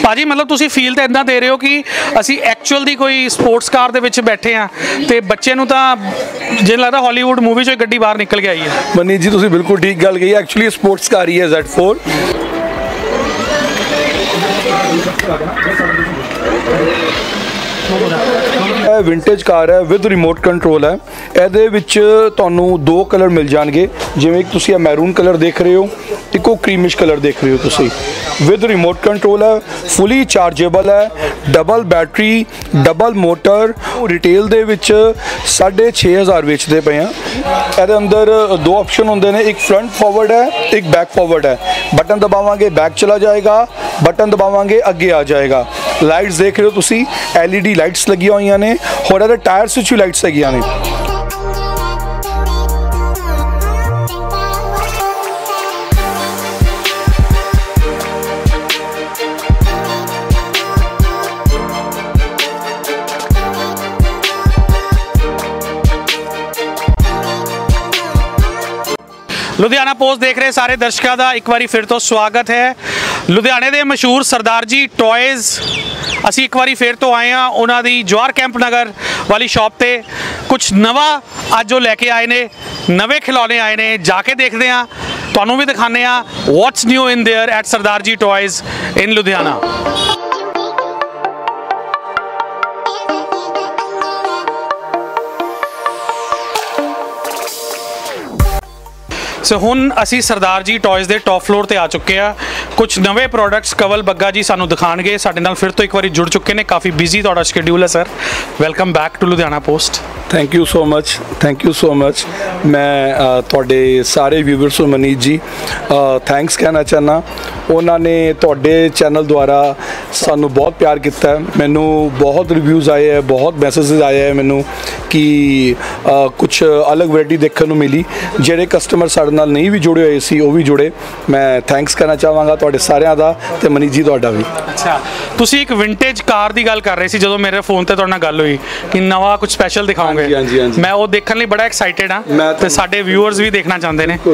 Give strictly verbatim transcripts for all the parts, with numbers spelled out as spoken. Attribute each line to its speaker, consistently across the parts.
Speaker 1: ਭਾਜੀ मतलब ਤੁਸੀਂ ਫੀਲ ਤਾਂ ਇਦਾਂ ਦੇ ਰਹੇ ਹੋ ਕਿ ਅਸੀਂ ਐਕਚੁਅਲ ਦੀ ਕੋਈ ਸਪੋਰਟਸ ਕਾਰ ਦੇ ਵਿੱਚ ਬੈਠੇ ਆ ਤੇ ਬੱਚੇ ਨੂੰ ਤਾਂ ਜਿਵੇਂ ਲੱਗਦਾ ਹਾਲੀਵੁੱਡ ਮੂਵੀ ਚੋਂ ਗੱਡੀ ਬਾਹਰ ਨਿਕਲ ਕੇ ਆਈ ਹੈ।
Speaker 2: ਮਨੀ ਜੀ ਤੁਸੀਂ ਬਿਲਕੁਲ ਠੀਕ ਗੱਲ ਕਹੀ, ਐਕਚੁਅਲੀ ਸਪੋਰਟਸ ਕਾਰ ਹੀ ਹੈ ਜ਼ੈਡ ਫੋਰ। ਇਹ ਵਿੰਟੇਜ ਕਾਰ ਹੈ ਵਿਦ ਰਿਮੋਟ ਕੰਟਰੋਲ ਹੈ। ਇਹਦੇ ਵਿੱਚ ਤੁਹਾਨੂੰ ਦੋ ਕਲਰ ਮਿਲ ਜਾਣਗੇ, ਜਿਵੇਂ ਕਿ ਤੁਸੀਂ ਇਹ ਮੈਰੂਨ ਕਲਰ ਦੇਖ ਰਹੇ ਹੋ, ਇੱਕ ਉਹ ਕ੍ਰੀਮਿਸ਼ ਕਲਰ ਦੇਖ ਰਹੇ ਹੋ ਤੁਸੀਂ। ਵਿਦ ਰਿਮੋਟ ਕੰਟਰੋਲ ਹੈ, ਫੁਲੀ ਚਾਰਜੇਬਲ ਹੈ, double battery double motor. Retail ਦੇ ਵਿੱਚ साढ़े छे हज़ार ਵੇਚਦੇ ਪਏ ਆ। ਇਹਦੇ ਅੰਦਰ दो ऑप्शन ਹੁੰਦੇ ਨੇ, एक फ्रंट फॉरवर्ड है एक बैक फॉरवर्ड है। बटन दबावांगे बैक चला जाएगा, बटन दबावांगे अगे आ जाएगा। लाइट्स देख रहे हो तुसी, एल ई डी लाइट्स लगी हुई ने, और ਇਹਦੇ टायर्स ਵਿੱਚ ਵੀ लाइट्स लगी ने।
Speaker 1: लुधियाना पोस्ट देख रहे सारे दर्शकों का एक बार फिर तो स्वागत है। लुधियाने के मशहूर सरदार जी टॉयज़ असी एक बार फिर तो आए हैं उन्होंने जवाहर कैंप नगर वाली शॉप ते कुछ नवा अज जो लैके आए ने, नवे खिलौने आए ने, जाके देखते हैं तुहानू भी दिखाने what's new in there at Sardar Ji Toys in Ludhiana. So हुण असी सरदार जी टॉयज़ के टॉप फ्लोर पर आ चुके हैं। कुछ नवे प्रोडक्ट्स कवल बग्गा जी सानू दिखाणगे, साडे नाल फिर तो एक बार जुड़ चुके हैं। काफ़ी बिजी तुहाडा शेड्यूल है sir, welcome back to Ludhiana Post.
Speaker 2: Thank you so much, thank you so much. मैं तुहाडे सारे व्यूवर्स नूं मनीत जी थैंक्स कहना चाहना। उन्होंने तुहाडे चैनल द्वारा सानू बहुत प्यार किया है। मैनू बहुत रिव्यूज़ आए हैं, बहुत मैसेजेस आए हैं मैनू कि आ, कुछ अलग वैरायटी देखने को मिली। जेडे कस्टमर साडे नाल नहीं भी जुड़े हुए सी वो भी जुड़े। मैं थैंक्स कहना चाहांगा तुहाडे सारिਆਂ ਦਾ ਤੇ मनीत जी तुहाडा भी।
Speaker 1: अच्छा, तुसी एक विंटेज कार की गल कर रहे सी ਜਦੋਂ मेरे फोन ते तुहाडे नाल गल हुई कि नवा कुछ स्पैशल दिखाओगे।
Speaker 2: हाँ जी, हाँ जी।
Speaker 1: मैं वो देखने लिए बड़ा एक्साइटेड हाँ ते साडे व्यूअर्स भी देखना चाहते हैं।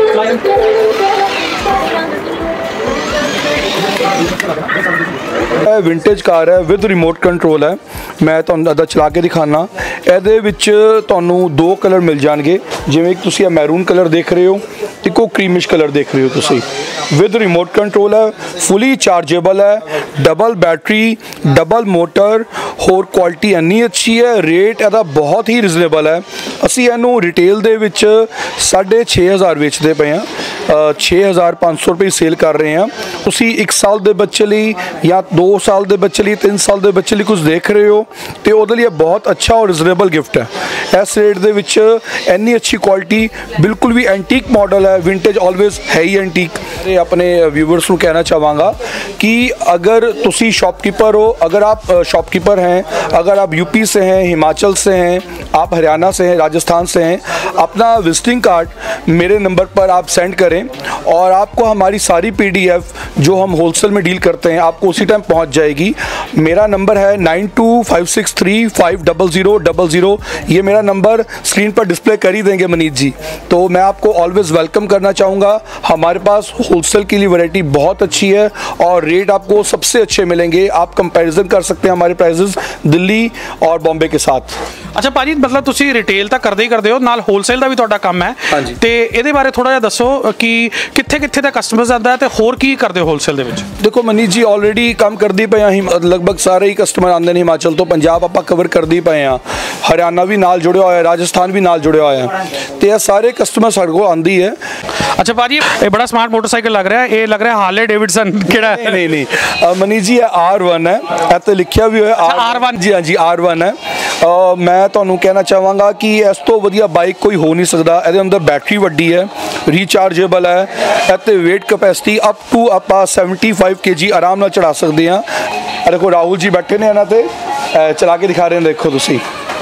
Speaker 2: विंटेज कार है विद रिमोट कंट्रोल है। मैं तुहानू अदा चला के दिखाना। ਇਹਦੇ ਵਿੱਚ ਤੁਹਾਨੂੰ दो कलर मिल जाएंगे, जिवें कि तुसी मैरून कलर देख रहे हो, एक वो क्रीमिश कलर देख रहे हो तुसी। विद रिमोट कंट्रोल है, फुली चार्जेबल है, डबल बैटरी डबल मोटर, होर क्वालिटी इन्नी अच्छी है, रेट ਇਹਦਾ बहुत ही रिजनेबल है। ਅਸੀਂ ਇਹਨੂੰ रिटेल ਦੇ ਵਿੱਚ साढ़े छे हज़ार ਵੇਚਦੇ ਪਏ ਹਾਂ, छे हज़ार पाँच सौ रुपये सेल कर रहे हैं। ਤੁਸੀਂ एक साल ਦੇ ਬੱਚੇ ਲਈ या दो साल ਦੇ ਬੱਚੇ ਲਈ, तीन साल ਦੇ ਬੱਚੇ ਲਈ ਕੁਝ ਦੇਖ ਰਹੇ ਹੋ ਤੇ ਉਹਦੇ ਲਈ बहुत अच्छा और रिजनेबल गिफ्ट है। इस रेट ਦੇ ਵਿੱਚ ਇੰਨੀ अच्छी क्वालिटी, बिल्कुल भी एंटीक मॉडल है। विंटेज ऑलवेज है ही एंटीक। मैं अपने व्यूवर्स को कहना चाहूँगा कि अगर तुसी शॉपकीपर हो, अगर आप शॉपकीपर हैं, अगर आप यूपी से हैं, हिमाचल से हैं, आप हरियाणा से हैं, राजस्थान से हैं, अपना विजिटिंग कार्ड मेरे नंबर पर आप सेंड करें और आपको हमारी सारी पीडीएफ जो हम होलसेल में डील करते हैं आपको उसी टाइम पहुंच जाएगी। मेरा नंबर है nine two five six three five double zero double zero. ये मेरा नंबर स्क्रीन पर डिस्प्ले कर ही देंगे मनीत जी। तो मैं आपको ऑलवेज़ वेलकम करना चाहूँगा। हमारे पास होलसेल के लिए वैरायटी बहुत अच्छी है और रेट आपको सबसे अच्छे मिलेंगे। आप कंपैरिजन कर सकते हैं हमारे प्राइजेस दिल्ली और बॉम्बे के साथ।
Speaker 1: अच्छा भाजी, मतलब तुसी रिटेल तो करते ही करते हो, नाल होलसेल का भी तुहाडा काम है।
Speaker 2: हाँ जी।
Speaker 1: ते इहदे बारे थोड़ा जिहा दसो कि कित्थे कित्थे दा कस्टमर्स आंदा है ते होर की करदे हो होलसेल दे विच? देखो
Speaker 2: मनीत जी, ऑलरेडी काम करदी पे हैं, लगभग सारे ही कस्टमर आंदे ने। हिमाचल तो पंजाब आपां कवर करदी पे हैं, हरियाणा भी नाल जुड़िया होया, राजस्थान भी नाल जुड़िया होया, ते ये सारे कस्टमर साडे कोल आंदी है।
Speaker 1: अच्छा भाजी, ये बड़ा स्मार्ट मोटरसाइकिल लग रहा है, ये लग रहा है हार्ले डेविडसन केड़ा है?
Speaker 2: नहीं नहीं मनीत जी, ये आर वन है, इत्ते लिखिया भी है
Speaker 1: आर वन।
Speaker 2: जी हाँ जी, आर वन है। आ, मैं तुहानू कहना चाहांगा कि इस तो वधिया बाइक कोई हो नहीं सकता। ਇਹਦੇ अंदर बैटरी वड्डी है, रीचार्जेबल है, इत्ते वेट कैपेसिटी अप टू ਆਪਾਂ पचहत्तर के जी आराम नाल चढ़ा सकते हैं। देखो राहुल जी बैठे ने इन्हां ते चला के दिखा रहे हैं। देखो तुसी,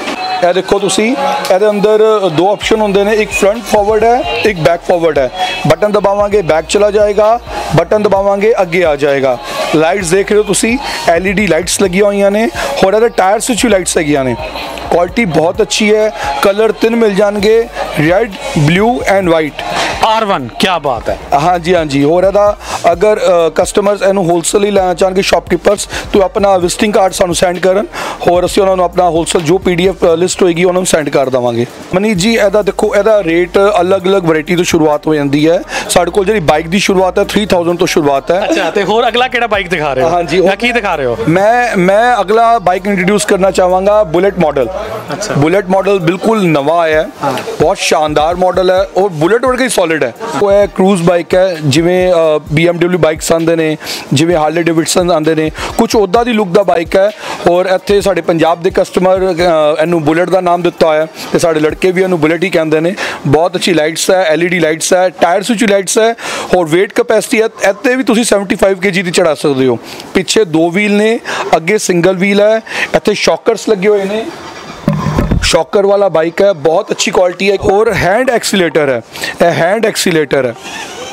Speaker 2: ਇਹ देखो तुसी, ਇਹਦੇ अंदर दो ऑप्शन होंगे ने, एक फ्रंट फॉरवर्ड है एक बैक फॉरवर्ड है। बटन दबावांगे बैक चला जाएगा, बटन दबावांगे अगे आ जाएगा। लाइट्स देख रहे हो तुसी, एल ई डी लाइट्स लगी हुई ने, और ਇਹਦੇ टायर्स ਵਿੱਚ भी लाइट्स लगी ने। क्वालिटी बहुत अच्छी है। कलर तीन मिल जाएंगे, red blue and white.
Speaker 1: R one, क्या बात है।
Speaker 2: हाँ जी हाँ जी। और ਇਹਦਾ ਅਗਰ ਕਸਟਮਰਸ ਇਹਨੂੰ ਹੋਲਸੇਲ ਹੀ ਲੈਣਾ ਚਾਹਣਗੇ ਸ਼ਾਪਕੀਪਰਸ तो अपना विजिटिंग कार्ड ਸਾਨੂੰ ਸੈਂਡ ਕਰਨ ਹੋਰ ਅਸੀਂ ਉਹਨਾਂ ਨੂੰ ਆਪਣਾ ਹੋਲਸੇਲ ਜੋ ਪੀਡੀਐਫ ਲਿਸਟ ਹੋਏਗੀ ਉਹਨਾਂ ਨੂੰ ਸੈਂਡ ਕਰ ਦੇਵਾਂਗੇ। ਮਨੀਸ਼ ਜੀ ਇਹਦਾ ਦੇਖੋ ਇਹਦਾ ਰੇਟ ਅਲੱਗ-ਅਲੱਗ ਵੈਰਾਈਟੀ ਤੋਂ ਸ਼ੁਰੂਆਤ ਹੋ ਜਾਂਦੀ ਹੈ। ਸਾਡੇ ਕੋਲ ਜਿਹੜੀ ਬਾਈਕ ਦੀ ਸ਼ੁਰੂਆਤ ਹੈ तीन हज़ार ਤੋਂ ਸ਼ੁਰੂਆਤ ਹੈ।
Speaker 1: ਅੱਛਾ, ਤੇ ਹੋਰ ਅਗਲਾ ਕਿਹੜਾ ਬਾਈਕ ਦਿਖਾ ਰਹੇ ਹੋ?
Speaker 2: हाँ जी,
Speaker 1: ਜਾਂ ਕੀ ਦਿਖਾ ਰਹੇ ਹੋ?
Speaker 2: मैं मैं अगला बाइक इंट्रोड्यूस करना चाहूँगा बुलेट मॉडल।
Speaker 1: अच्छा।
Speaker 2: बुलेट मॉडल बिल्कुल नवा आया है,
Speaker 1: हाँ।
Speaker 2: बहुत शानदार मॉडल है और बुलेट वर्गा ही सॉलिड है। वो है क्रूज बाइक है, जिमें बी एम डब्ल्यू बाइक्स आते हैं, जिमें हार्ले डेविडसन आते हैं, कुछ उदा दी लुक दा बाइक है। और इत्थे साडे पंजाब दे कस्टमर इनू बुलेट का नाम दिता है ते साडे लड़के भी इनू बुलेट ही कहते हैं। बहुत अच्छी लाइट्स है, एल ई डी लाइट्स है, टायर्स विच लाइट्स है और वेट कैपेसिटी है इत्ते भी तुसीं पचहत्तर के जी दी चढ़ा सकते हो। पिछे दो व्हील ने, अगे सिंगल व्हील है, इत्थे शॉकर्स लगे हुए ने, शॉकर वाला बाइक है, बहुत अच्छी क्वालिटी है। और हैंड एक्सीलेटर है, यह हैंड एक्सीलेटर है,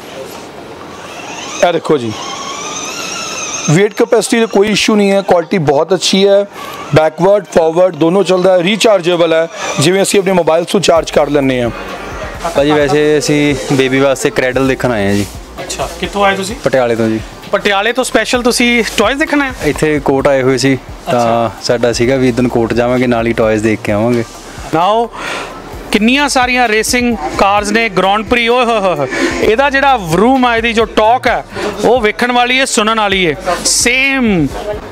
Speaker 2: यह देखो जी। वेट कैपेसिटी कोई इशू नहीं है, क्वालिटी बहुत अच्छी है, बैकवर्ड फॉरवर्ड दोनों चलता है, रिचार्जेबल है, जिवें असीं अपने मोबाइल से चार्ज कर लेने हैं।
Speaker 3: भाजी वैसे असीं बेबी वास्ते क्रैडल देखण आए हैं जी।
Speaker 1: ਅੱਛਾ, ਕਿੱਥੋਂ ਆਏ ਤੁਸੀਂ?
Speaker 3: ਪਟਿਆਲੇ ਤੋਂ ਜੀ।
Speaker 1: ਪਟਿਆਲੇ ਤੋਂ ਸਪੈਸ਼ਲ ਤੁਸੀਂ ਟੌਇਜ਼ ਦੇਖਣਾ ਹੈ?
Speaker 3: ਇੱਥੇ ਕੋਟ ਆਏ ਹੋਏ ਸੀ ਤਾਂ ਸਾਡਾ ਸੀਗਾ ਵੀ ਇਦਨ ਕੋਟ ਜਾਵਾਂਗੇ ਨਾਲ ਹੀ ਟੌਇਜ਼ ਦੇਖ ਕੇ ਆਵਾਂਗੇ।
Speaker 1: ਨਾਓ ਕਿੰਨੀਆਂ ਸਾਰੀਆਂ ਰੇਸਿੰਗ ਕਾਰਸ ਨੇ, ਗ੍ਰਾਂਡ ਪ੍ਰੀ, ਓਏ ਹੋਏ ਹੋਏ, ਇਹਦਾ ਜਿਹੜਾ ਵਰੂਮ ਆ, ਇਹਦੀ ਜੋ ਟਾਕ ਹੈ ਉਹ ਵੇਖਣ ਵਾਲੀ ਹੈ, ਸੁਣਨ ਵਾਲੀ ਹੈ। ਸੇਮ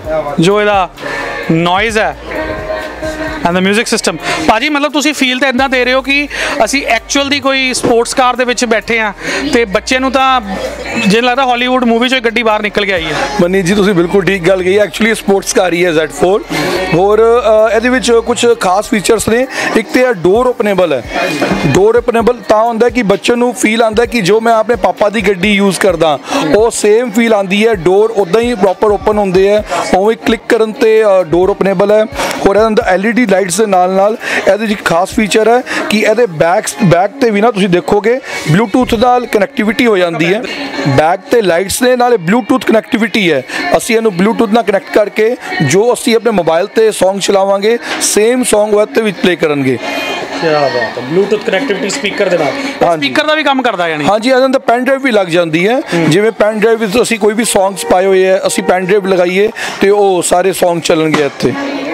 Speaker 1: ਜੋ ਇਹਦਾ ਨੋਇਜ਼ ਹੈ ਐਂਡ ਦ ਮਿਊਜ਼ਿਕ ਸਿਸਟਮ। ਭਾਜੀ ਮਤਲਬ ਤੁਸੀਂ ਫੀਲ ਤਾਂ ਇੱਦਾਂ ਦੇ ਰਹੇ ਹੋ ਕਿ ਅਸੀਂ ਐਕਚੁਅਲ ਦੀ ਕੋਈ ਸਪੋਰਟਸ ਕਾਰ ਦੇ ਵਿੱਚ ਬੈਠੇ ਹਾਂ ਤੇ ਬੱਚੇ ਨੂੰ ਤਾਂ ਜਿਵੇਂ ਲੱਗਦਾ ਹਾਲੀਵੁੱਡ ਮੂਵੀ 'ਚੋਂ ਗੱਡੀ ਬਾਹਰ ਨਿਕਲ ਕੇ ਆਈ ਹੈ।
Speaker 2: ਮਨੀ ਜੀ ਤੁਸੀਂ ਬਿਲਕੁਲ ਠੀਕ ਗੱਲ ਕਹੀ, ਐਕਚੁਅਲੀ ਸਪੋਰਟਸ ਕਾਰ ਹੀ ਹੈ ਜ਼ੈਡ ਫੋਰ। ਹੋਰ ਇਹਦੇ ਵਿੱਚ ਕੁਝ ਖਾਸ ਫੀਚਰਸ ਨੇ। ਇੱਕ ਤੇ ਡੋਰ ਓਪਨੇਬਲ ਹੈ। ਡੋਰ ਓਪਨੇਬਲ ਤਾਂ ਹੁੰਦਾ ਕਿ ਬੱਚੇ ਨੂੰ ਫੀਲ ਆਉਂਦਾ ਕਿ ਜੋ ਮੈਂ ਆਪਣੇ ਪਾਪਾ ਦੀ ਗੱਡੀ ਯੂਜ਼ ਕਰਦਾ ਉਹ ਸੇਮ ਫੀਲ ਆਉਂਦੀ ਹੈ। ਡੋਰ ਉੱਦਾਂ ਹੀ ਪ੍ਰੋਪਰ ਓਪਨ ਹੁੰਦੇ ਹੈ, ਉਵੇਂ ਕਲਿੱਕ ਕਰਨ ਤੇ ਡੋਰ ਓਪਨੇਬਲ ਹੈ। ਹੋਰ ਇਹਦੇ ਅੰਦਰ ਐਲ ਈ ਡੀ ਲਾਈਟਸ ਦੇ ਨਾਲ ਨਾਲ ਇਹਦੇ ਵਿੱਚ ਖਾਸ ਫੀਚਰ ਹੈ ਕਿ ਇਹਦੇ ਬੈਕ ਬੈਕ ਤੇ ਵੀ ਨਾ ਤੁਸੀਂ ਦੇਖੋਗੇ ਬਲੂਟੂਥ ਨਾਲ ਕਨੈਕਟੀਵਿਟੀ ਹੋ ਜਾਂਦੀ ਹੈ। ਬੈਕ ਤੇ ਲਾਈਟਸ ਦੇ ਨਾਲ ਬਲੂਟੂਥ ਕਨੈਕਟੀਵਿਟੀ ਹੈ। ਅਸੀਂ ਇਹਨੂੰ ਬਲੂਟੂਥ ਨਾਲ ਕਨੈਕਟ ਕਰਕੇ ਜੋ ਅਸੀਂ ਆਪਣੇ ਮੋਬਾਈਲ ਤੇ ਸੌਂਗ ਚਲਾਵਾਂਗੇ ਸੇਮ ਸੌਂਗ ਉਹ ਤੇ ਵਿੱਚ ਪਲੇ ਕਰਨਗੇ।
Speaker 1: ਕੀ ਬਾਤ ਹੈ, ਬਲੂਟੂਥ ਕਨੈਕਟੀਵਿਟੀ ਸਪੀਕਰ ਦੇ ਨਾਲ। ਸਪੀਕਰ ਦਾ ਵੀ ਕੰਮ ਕਰਦਾ ਯਾਨੀ? ਹਾਂਜੀ,
Speaker 2: ਇਹਦੇ ਅੰਦਰ ਪੈਨ ਡਰਾਈਵ ਵੀ ਲੱਗ ਜਾਂਦੀ ਹੈ। ਜਿਵੇਂ ਪੈਨ ਡਰਾਈਵ ਵਿੱਚ ਅਸੀਂ ਕੋਈ ਵੀ ਸੌਂਗਸ ਪਾਏ ਹੋਏ ਹੈ, ਅਸੀਂ ਪੈਨ ਡਰਾਈਵ ਲਗਾਈਏ ਤੇ ਉਹ ਸਾਰੇ ਸੌਂਗ ਚੱਲਣਗੇ ਇੱਥੇ।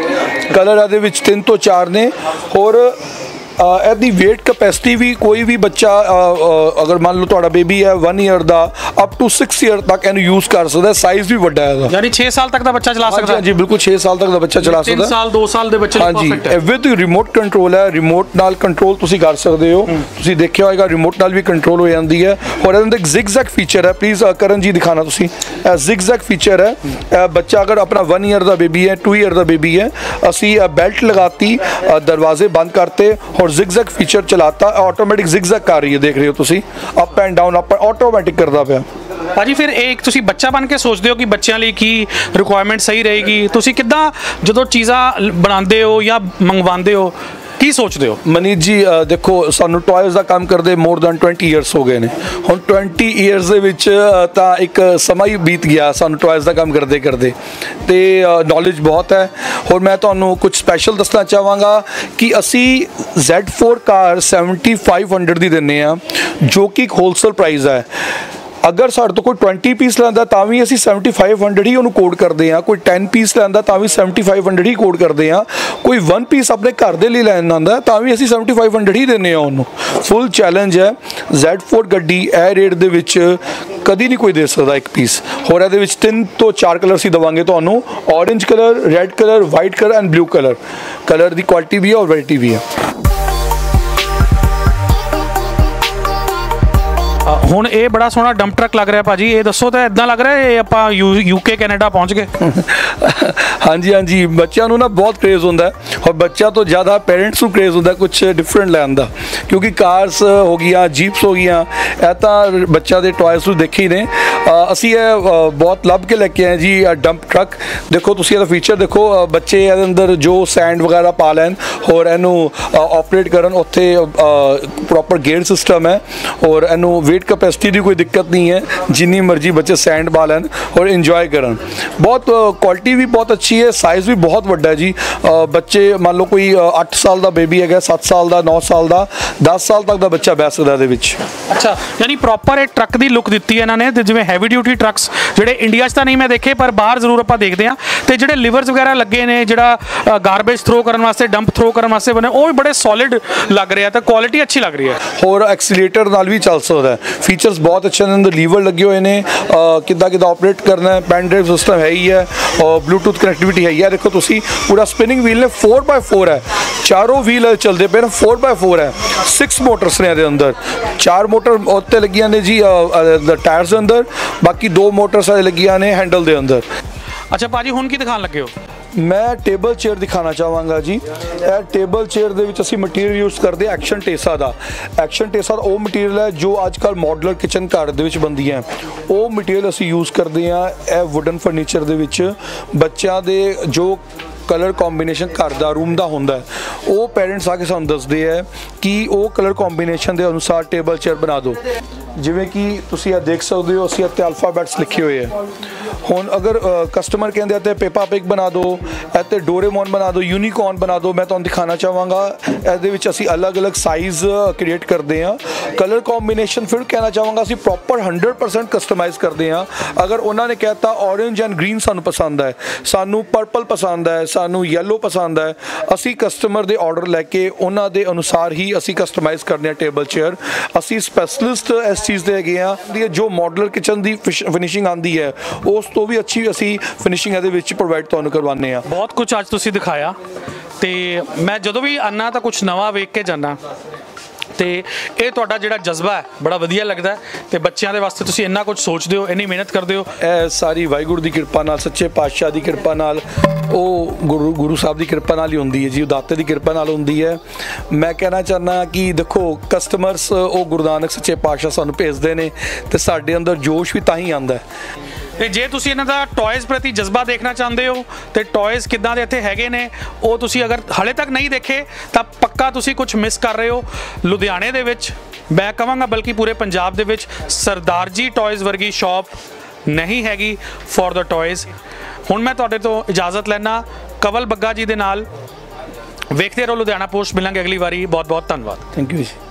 Speaker 2: कलर ਇਹਦੇ ਵਿੱਚ तीन तो चार ने। और ਇਹਦੀ ਵੇਟ ਕੈਪੈਸਿਟੀ ਵੀ ਕੋਈ ਵੀ ਬੱਚਾ ਅਗਰ ਮੰਨ ਲਓ ਤੁਹਾਡਾ ਬੇਬੀ ਹੈ वन ईयर ਦਾ ਅਪ ਟੂ सिक्स ईयर ਤੱਕ ਇਹਨੂੰ ਯੂਜ਼ ਕਰ ਸਕਦਾ। ਸਾਈਜ਼ ਵੀ ਵੱਡਾ ਹੈ ਇਹਦਾ,
Speaker 1: ਯਾਨੀ छह ਸਾਲ ਤੱਕ ਦਾ ਬੱਚਾ ਚਲਾ ਸਕਦਾ ਹੈ।
Speaker 2: ਜੀ ਬਿਲਕੁਲ ਛੇ ਸਾਲ ਤੱਕ ਦਾ ਬੱਚਾ ਚਲਾ ਸਕਦਾ।
Speaker 1: तीन ਸਾਲ दो ਸਾਲ ਦੇ ਬੱਚੇ ਲਈ ਪਰਫੈਕਟ ਹੈ।
Speaker 2: ਵਿਦ ਰਿਮੋਟ ਕੰਟਰੋਲ ਹੈ, ਰਿਮੋਟ ਨਾਲ ਕੰਟਰੋਲ ਤੁਸੀਂ ਕਰ ਸਕਦੇ ਹੋ। ਤੁਸੀਂ ਦੇਖਿਆ ਹੋਏਗਾ ਰਿਮੋਟ ਨਾਲ ਵੀ ਕੰਟਰੋਲ ਹੋ ਜਾਂਦੀ ਹੈ। ਔਰ ਇਹਦੇ ਅੰਦਰ ਇੱਕ ਜ਼ਿਗਜ਼ੈਗ ਫੀਚਰ ਹੈ, ਪਲੀਜ਼ ਕਰਨ ਜੀ ਦਿਖਾਣਾ ਤੁਸੀਂ। ਇਹ ਜ਼ਿਗਜ਼ੈਗ ਫੀਚਰ ਹੈ। ਬੱਚਾ ਅਗਰ ਆਪਣਾ वन ईयर ਦਾ ਬੇਬੀ ਹੈ, टू ईयर ਦਾ ਬੇਬੀ ਹੈ, ਅਸੀਂ बेल्ट लगाती, दरवाजे बंद करते और जिगजैग फीचर चलाता, ऑटोमेटिक जिगजैग कर रही है, देख रहे हो तुसी, up and down up automatic करता पिया।
Speaker 1: ਭਾਜੀ ਫਿਰ ਇਹ ਤੁਸੀਂ ਬੱਚਾ ਬਣ ਕੇ ਸੋਚਦੇ ਹੋ ਕਿ ਬੱਚਿਆਂ ਲਈ ਕੀ ਰਿਕੁਆਇਰਮੈਂਟ ਸਹੀ ਰਹੇਗੀ? ਤੁਸੀਂ ਕਿੱਦਾਂ ਜਦੋਂ ਚੀਜ਼ਾਂ ਬਣਾਉਂਦੇ ਹੋ ਜਾਂ ਮੰਗਵਾਉਂਦੇ ਹੋ ਕੀ ਸੋਚਦੇ ਹੋ?
Speaker 2: ਮਨੀਤ ਜੀ ਦੇਖੋ ਸਾਨੂੰ ਟੌਇਜ਼ ਦਾ ਕੰਮ ਕਰਦੇ ਮੋਰ ਦੈਨ ट्वेंटी ਈਅਰਸ ਹੋ ਗਏ ਨੇ। ਹੁਣ ट्वेंटी ਈਅਰਸ ਦੇ ਵਿੱਚ ਤਾਂ ਇੱਕ ਸਮਾਂ ਹੀ ਬੀਤ ਗਿਆ ਸਾਨੂੰ ਟੌਇਜ਼ ਦਾ ਕੰਮ ਕਰਦੇ ਕਰਦੇ, ਤੇ ਨੌਲੇਜ ਬਹੁਤ ਹੈ। ਹੋਰ ਮੈਂ ਤੁਹਾਨੂੰ ਕੁਝ ਸਪੈਸ਼ਲ ਦੱਸਣਾ ਚਾਹਾਂਗਾ ਕਿ ਅਸੀਂ Z four car seventy five hundred ਦੀ ਦਿੰਦੇ ਹਾਂ, ਜੋ ਕਿ ਇੱਕ ਹੋਲਸੇਲ ਪ੍ਰਾਈਸ ਹੈ। अगर साढ़े तो कोई ट्वेंटी पीस लैंदा तां भी असीं सैवनटी फाइव हंड्रड ही उन्होंने कोड करते हैं, कोई टेन पीस लैंदा तां भी सैवनटी फाइव हंड्रड ही कोड करते हैं, कोई वन पीस अपने घर दे लई लैन आंदा तां भी असीं सैवनटी फाइव हंड्रड ही दिंदे हां उन्होंने। फुल चैलेंज है, ਜ਼ੈਡ ਫੋਰ ਗੱਡੀ ਇਹ ਰੇਟ ਦੇ ਵਿੱਚ ਕਦੀ ਨਹੀਂ ਕੋਈ ਦੇ ਸਕਦਾ ਇੱਕ ਪੀਸ। ਹੋਰ ਇਹਦੇ ਵਿੱਚ ਤਿੰਨ ਤੋਂ ਚਾਰ ਕਲਰ ਅਸੀਂ ਦੇਵਾਂਗੇ ਤੁਹਾਨੂੰ, orange colour, red colour, white colour and blue colour. Colour की क्वालिटी भी है और वैरायटी भी है।
Speaker 1: ਹੁਣ ਇਹ ਬੜਾ ਸੋਹਣਾ ਡੰਪ ਟਰੱਕ ਲੱਗ ਰਿਹਾ ਭਾਜੀ, ਇਹ ਦੱਸੋ ਤਾਂ ਇਦਾਂ ਲੱਗ ਰਿਹਾ ਇਹ ਆਪਾਂ ਯੂਕੇ ਕੈਨੇਡਾ ਪਹੁੰਚ ਗਏ।
Speaker 2: ਹਾਂਜੀ ਹਾਂਜੀ, ਬੱਚਿਆਂ ਨੂੰ ਨਾ ਬਹੁਤ ਕ੍ਰੇਜ਼ ਹੁੰਦਾ ਔਰ ਬੱਚਾ ਤੋਂ ਜ਼ਿਆਦਾ ਪੇਰੈਂਟਸ ਨੂੰ ਕ੍ਰੇਜ਼ ਹੁੰਦਾ ਕੁਝ ਡਿਫਰੈਂਟ ਲੈਣ ਦਾ, ਕਿਉਂਕਿ ਕਾਰਸ ਹੋ ਗਈਆਂ, ਜੀਪਸ ਹੋ ਗਈਆਂ, ਇਹ ਤਾਂ ਬੱਚਿਆਂ ਦੇ ਟੌਇਸ ਨੂੰ ਦੇਖੇ ਹੀ ਨੇ। ਅਸੀਂ ਇਹ ਬਹੁਤ ਲੱਭ ਕੇ ਲੈ ਕੇ ਆਏ ਜੀ ਡੰਪ ਟਰੱਕ। ਦੇਖੋ ਤੁਸੀਂ ਇਹਦਾ ਫੀਚਰ ਦੇਖੋ, ਬੱਚੇ ਇਹਦੇ ਅੰਦਰ ਜੋ ਸੈਂਡ ਵਗੈਰਾ ਪਾ ਲੈਣ ਔਰ ਇਹਨੂੰ ਆਪਰੇਟ ਕਰਨ, ਉੱਥੇ ਪ੍ਰੋਪਰ ਗੇਅਰ ਸਿਸਟਮ ਹੈ ਔਰ ਇਹਨੂੰ वेट कैपेसिटी की कोई दिक्कत नहीं है, जिन्नी मर्जी बच्चे सैंड पा लैन और इंजॉय करन। बहुत क्वालिटी भी बहुत अच्छी ਅੱਛੀ ਹੈ, ਸਾਈਜ਼ ਵੀ ਬਹੁਤ ਵੱਡਾ ਹੈ ਜੀ। ਅ, ਬੱਚੇ ਮੰਨ ਲਓ ਕੋਈ ਅੱਠ ਸਾਲ ਦਾ ਬੇਬੀ ਹੈਗਾ, ਸੱਤ ਸਾਲ ਦਾ, ਨੌ ਸਾਲ ਦਾ, ਦਸ ਸਾਲ ਤੱਕ ਦਾ ਬੱਚਾ ਬਹਿ ਸਕਦਾ ਇਹਦੇ ਵਿੱਚ।
Speaker 1: ਅੱਛਾ, ਯਾਨੀ ਪ੍ਰੋਪਰ ਇਹ ਟਰੱਕ ਦੀ ਲੁੱਕ ਦਿੱਤੀ ਹੈ ਇਹਨਾਂ ਨੇ, ਤੇ ਜਿਵੇਂ ਹੈਵੀ ਡਿਊਟੀ ਟਰੱਕਸ ਜਿਹੜੇ ਇੰਡੀਆ 'ਚ ਤਾਂ ਨਹੀਂ ਮੈਂ ਦੇਖੇ, ਪਰ ਬਾਹਰ ਜ਼ਰੂਰ ਆਪਾਂ ਦੇਖਦੇ ਹਾਂ, ਤੇ ਜਿਹੜੇ ਲਿਵਰਸ ਵਗੈਰਾ ਲੱਗੇ ਨੇ, ਜਿਹੜਾ ਗਾਰਬੇਜ ਥਰੋ ਕਰਨ ਵਾਸਤੇ, ਡੰਪ ਥਰੋ ਕਰਨ ਵਾਸਤੇ ਬਣੇ, ਉਹ ਵੀ ਬੜੇ ਸੋਲਿਡ ਲੱਗ ਰਿਹਾ, ਤਾਂ ਕੁਆਲਿਟੀ ਅੱਛੀ ਲੱਗ ਰਹੀ ਹੈ।
Speaker 2: ਹੋਰ ਐਕਸੀਲੇਟਰ ਨਾਲ ਵੀ ਚੱਲ ਸਕਦਾ, ਫੀਚਰਸ ਬਹੁਤ ਅੱਛੇ ਨੇ, ਅੰਦਰ ਲੀਵਰ ਲੱਗੇ ਹੋਏ ਨੇ, ਕਿੱਦਾਂ ਕਿੱਦਾਂ ਆਪਰੇਟ ਕਰਨਾ ਹੈ, ਪੈਨ ਡਰਾਈਵ ਸਿਸਟਮ ਹੈ ਹੀ ਹੈ, ਔਰ ਬਲੂਟੂਥ ਕਨੈਕਟੀਵਿਟੀ ਹੈ। ਦੇਖੋ ਤੁਸੀਂ पूरा स्पिनिंग व्हील ने फोर बाय फोर है, चारों व्हील चलते पे ना फोर बाय फोर है, सिक्स मोटर्स ने ਇਹਦੇ ਅੰਦਰ, चार मोटर ਉੱਤੇ ਲੱਗੀਆਂ ਨੇ ਜੀ ਟਾਇਰਸ ਦੇ ਅੰਦਰ, ਬਾਕੀ ਦੋ ਮੋਟਰਸ ਲੱਗੀਆਂ ਨੇ ਹੈਂਡਲ ਦੇ ਅੰਦਰ।
Speaker 1: ਅੱਛਾ ਭਾਜੀ, ਹੁਣ ਕੀ ਦਿਖਾਉਣ ਲੱਗੇ ਹੋ?
Speaker 2: ਮੈਂ ਟੇਬਲ ਚੇਅਰ ਦਿਖਾਣਾ ਚਾਹਾਂਗਾ ਜੀ। ਇਹ ਟੇਬਲ ਚੇਅਰ ਦੇ ਵਿੱਚ ਅਸੀਂ ਮਟੀਰੀਅਲ ਯੂਜ਼ ਕਰਦੇ ਹਾਂ ਐਕਸ਼ਨ ਟੇਸਾ ਦਾ। ਐਕਸ਼ਨ ਟੇਸਾ ਉਹ ਮਟੀਰੀਅਲ ਹੈ ਜੋ ਅੱਜ ਕੱਲ੍ਹ ਮੋਡੂਲਰ ਕਿਚਨ ਘਰ ਦੇ ਵਿੱਚ ਬਣਦੀਆਂ, ਉਹ ਮਟੀਰੀਅਲ ਅਸੀਂ ਯੂਜ਼ ਕਰਦੇ ਹਾਂ। ਇਹ ਵੁਡਨ ਫਰਨੀਚਰ ਦੇ ਵਿੱਚ ਬੱਚਿਆਂ ਦੇ ਜੋ ਕਲਰ ਕੰਬੀਨੇਸ਼ਨ ਘਰ ਦਾ ਰੂਮ ਦਾ ਹੁੰਦਾ ਹੈ, ਉਹ ਪੈਰੈਂਟਸ ਆ ਕੇ ਸਾਨੂੰ ਦੱਸਦੇ ਹੈ ਕਿ ਉਹ ਕਲਰ ਕੰਬੀਨੇਸ਼ਨ ਦੇ ਅਨੁਸਾਰ ਟੇਬਲ ਚੇਅਰ ਬਣਾ ਦਿਓ। ਜਿਵੇਂ ਕਿ ਤੁਸੀਂ ਇਹ ਦੇਖ ਸਕਦੇ ਹੋ, ਅਸੀਂ ਇੱਥੇ ਅਲਫਾਬੈਟਸ ਲਿਖੇ ਹੋਏ ਹੈ। ਹੁਣ ਅਗਰ ਕਸਟਮਰ ਕਹਿੰਦੇ ਇੱਥੇ ਪੇਪਾ ਪਿਗ ਬਣਾ ਦਿਓ, ਇੱਥੇ ਡੋਰੇਮੋਨ ਬਣਾ ਦਿਓ, ਯੂਨੀਕੌਰਨ ਬਣਾ ਦਿਓ, ਮੈਂ ਤੁਹਾਨੂੰ ਦਿਖਾਣਾ ਚਾਹਾਂਗਾ। ਇਹਦੇ ਵਿੱਚ ਅਸੀਂ ਅਲੱਗ ਅਲੱਗ ਸਾਈਜ਼ ਕ੍ਰੀਏਟ ਕਰਦੇ ਹਾਂ। ਕਲਰ ਕੰਬੀਨੇਸ਼ਨ ਫਿਰ ਕਹਿਣਾ ਚਾਹਾਂਗਾ ਅਸੀਂ ਪ੍ਰੋਪਰ ਹੰਡਰਡ ਪਰਸੈਂਟ ਕਸਟਮਾਈਜ਼ ਕਰਦੇ ਹਾਂ। ਅਗਰ ਉਹਨਾਂ ਨੇ ਕਹਿਤਾ ਔਰੇਂਜ ਐਂਡ ਗ੍ਰੀਨ ਸਾਨੂੰ ਪਸੰਦ ਹੈ, ਸਾਨੂੰ ਪਰਪਲ ਪਸੰਦ ਹੈ, ਸਾਨੂੰ ਯੈਲੋ ਪਸੰਦ ਹੈ, ਅਸੀਂ ਕਸਟਮਰ ਦੇ ਆਰਡਰ ਲੈ ਕੇ ਉਹਨਾਂ ਦੇ ਅਨੁਸਾਰ ਹੀ ਅਸੀਂ ਕਸਟਮਾਈਜ਼ ਕਰਦੇ ਹਾਂ ਟੇਬਲ ਚੇਅਰ। ਅਸੀਂ ਸਪੈਸ਼ਲਿਸਟ ਇਸ ਚੀਜ਼ ਦੇ ਹੈਗੇ ਹਾਂ। ਜੋ ਮੋਡੂਲਰ ਕਿਚਨ ਦੀ ਫਿਨਿਸ਼ਿੰਗ ਆਉਂਦੀ ਹੈ, ਉਸ ਤੋਂ ਵੀ ਅੱਛੀ ਅਸੀਂ ਫਿਨਿਸ਼ਿੰਗ ਇਹਦੇ ਵਿੱਚ ਪ੍ਰੋਵਾਈਡ ਤੁਹਾਨੂੰ ਕਰਵਾਉਂਦੇ ਹਾਂ।
Speaker 1: ਬਹੁਤ ਕੁਝ ਅੱਜ ਤੁਸੀਂ ਦਿਖਾਇਆ, ਤੇ ਮੈਂ ਜਦੋਂ ਵੀ ਆਨਾ ਤਾਂ ਕੁਝ ਨਵਾਂ ਵੇਖ ਕੇ ਜਾਣਾ, ਤੇ ਇਹ ਤੁਹਾਡਾ ਜਿਹੜਾ ਜਜ਼ਬਾ ਹੈ ਬੜਾ ਵਧੀਆ ਲੱਗਦਾ, ਤੇ ਬੱਚਿਆਂ ਦੇ ਵਾਸਤੇ ਤੁਸੀਂ ਇੰਨਾ ਕੁਝ ਸੋਚਦੇ ਹੋ, ਇੰਨੀ ਮਿਹਨਤ ਕਰਦੇ ਹੋ।
Speaker 2: ਇਹ ਸਾਰੀ ਵਾਹਿਗੁਰੂ ਦੀ ਕਿਰਪਾ ਨਾਲ, ਸੱਚੇ ਪਾਤਸ਼ਾਹ ਦੀ ਕਿਰਪਾ ਨਾਲ, ਉਹ ਗੁਰੂ ਗੁਰੂ ਸਾਹਿਬ ਦੀ ਕਿਰਪਾ ਨਾਲ ਹੀ ਹੁੰਦੀ ਹੈ ਜੀ, ਉਹ ਦਾਤੇ ਦੀ ਕਿਰਪਾ ਨਾਲ ਹੁੰਦੀ ਹੈ। ਮੈਂ ਕਹਿਣਾ ਚਾਹੁੰਦਾ ਕਿ ਦੇਖੋ ਕਸਟਮਰਸ ਉਹ ਗੁਰੂ ਨਾਨਕ ਸੱਚੇ ਪਾਤਸ਼ਾਹ ਸਾਨੂੰ ਭੇਜਦੇ ਨੇ, ਤੇ ਸਾਡੇ ਅੰਦਰ ਜੋਸ਼ ਵੀ ਤਾਂ ਹੀ ਆਉਂਦਾ ਹੈ।
Speaker 1: ਤੇ ਜੇ ਤੁਸੀਂ ਇਹਨਾਂ ਦਾ ਟੌਇਜ਼ ਪ੍ਰਤੀ ਜਜ਼ਬਾ ਦੇਖਣਾ ਚਾਹੁੰਦੇ ਹੋ, ਤੇ ਟੌਇਜ਼ ਕਿੱਦਾਂ ਦੇ ਇੱਥੇ ਹੈਗੇ ਨੇ, ਉਹ ਤੁਸੀਂ ਅਗਰ ਹਾਲੇ ਤੱਕ ਨਹੀਂ ਦੇਖੇ ਤਾਂ ਪੱਕਾ ਤੁਸੀਂ ਕੁਝ ਮਿਸ ਕਰ ਰਹੇ ਹੋ। ਲੁਧਿਆਣੇ ਦੇ ਵਿੱਚ, ਮੈਂ ਕਹਾਂਗਾ ਬਲਕਿ ਪੂਰੇ ਪੰਜਾਬ ਦੇ ਵਿੱਚ, ਸਰਦਾਰ ਜੀ ਟੌਇਜ਼ ਵਰਗੀ ਸ਼ਾਪ ਨਹੀਂ ਹੈਗੀ ਫॉर द ਟੌਇਜ਼। ਹੁਣ ਮੈਂ ਤੁਹਾਡੇ ਤੋਂ ਇਜਾਜ਼ਤ ਲੈਣਾ, ਕਵਲ ਬੱਗਾ ਜੀ ਦੇ ਨਾਲ। ਵੇਖਦੇ ਰਹੋ ਲੁਧਿਆਣਾ ਪੋਸਟ, ਮਿਲਾਂਗੇ ਅਗਲੀ ਵਾਰੀ। ਬਹੁਤ ਬਹੁਤ ਧੰਨਵਾਦ।
Speaker 2: ਥੈਂਕ ਯੂ ਜੀ।